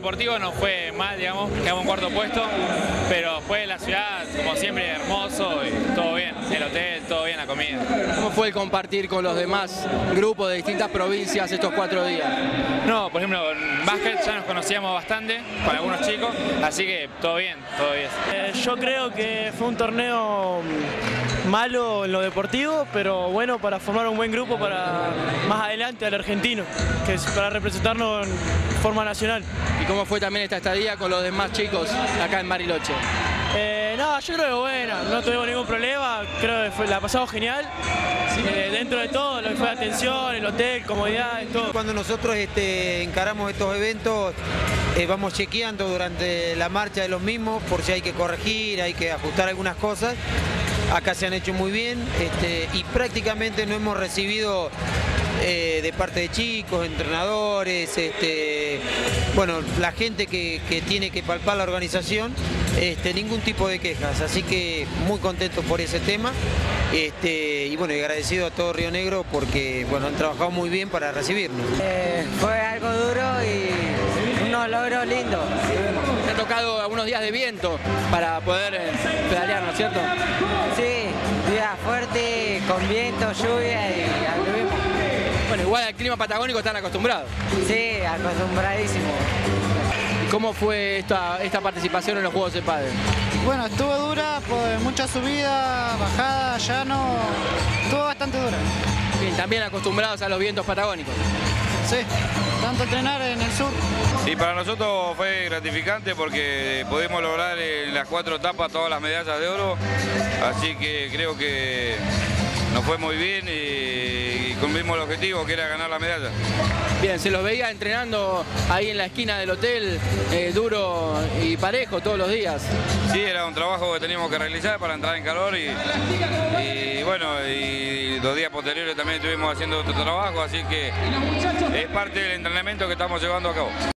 deportivo no fue mal, digamos, quedamos en cuarto puesto, pero fue la ciudad, como siempre, hermoso y todo bien. El hotel, todo bien, la comida. ¿Cómo fue el compartir con los demás grupos de distintas provincias estos 4 días? No, por ejemplo, en básquet ya nos conocíamos bastante con algunos chicos, así que todo bien, todo bien. Yo creo que fue un torneo malo en lo deportivo, pero bueno para formar un buen grupo para más adelante al argentino, que es para representarnos en forma nacional. ¿Y cómo fue también esta estadía con los demás chicos acá en Bariloche? No, yo creo que buena, no tuvimos ningún problema, creo que la pasamos genial. Dentro de todo, lo que fue atención, el hotel, comodidad, todo. Cuando nosotros encaramos estos eventos, vamos chequeando durante la marcha de los mismos por si hay que corregir, hay que ajustar algunas cosas. Acá se han hecho muy bien y prácticamente no hemos recibido de parte de chicos, entrenadores, bueno, la gente que tiene que palpar la organización, ningún tipo de quejas, así que muy contentos por ese tema y bueno, y agradecido a todo Río Negro porque bueno, han trabajado muy bien para recibirnos. Fue algo duro y unos logros lindos. Te ha tocado algunos días de viento para poder pedalear, ¿no es cierto? Sí, días fuertes, con viento, lluvia y anduvimos. Bueno, igual al clima patagónico están acostumbrados. Sí, acostumbradísimo. ¿Y cómo fue esta participación en los Juegos de Pádel? Bueno, estuvo dura, pues mucha subida, bajada, llano, estuvo bastante dura. Bien, también acostumbrados a los vientos patagónicos. Sí, tanto entrenar en el sur. Y para nosotros fue gratificante porque pudimos lograr en las 4 etapas todas las medallas de oro, así que creo que nos fue muy bien y cumplimos el objetivo que era ganar la medalla. Bien, se los veía entrenando ahí en la esquina del hotel, duro y parejo todos los días. Sí, era un trabajo que teníamos que realizar para entrar en calor y bueno, y los días posteriores también estuvimos haciendo otro trabajo, así que es parte del entrenamiento que estamos llevando a cabo.